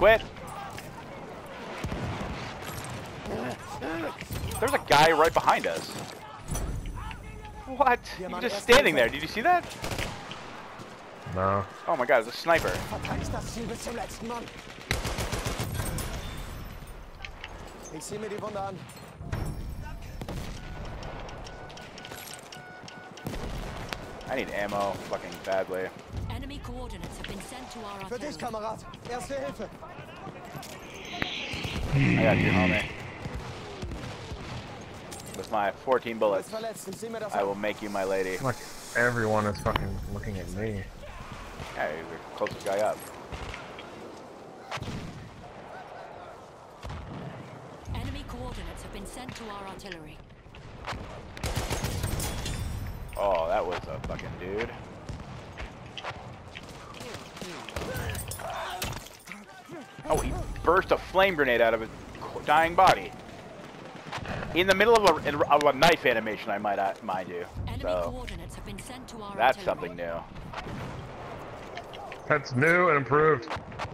quit. There's a guy right behind us. What? He was just standing there. Did you see that? No. Oh my god, it's a sniper. Ich sehe mir die Wunde an. I need ammo fucking badly. Enemy coordinates have been sent to our Für dich, artillery. Kamerad. Erste Hilfe. I got you, homie. With my 14 bullets, Verletzt. Ich sehe mir das I an. will make you my lady. Like everyone is fucking looking at me. Yeah, you're the closest guy up. Enemy coordinates have been sent to our artillery. Oh, that was a fucking dude. Oh, he burst a flame grenade out of his dying body. In the middle of a knife animation, I might mind you. Enemy So, coordinates have been sent to our that's artillery. something new. That's new and improved.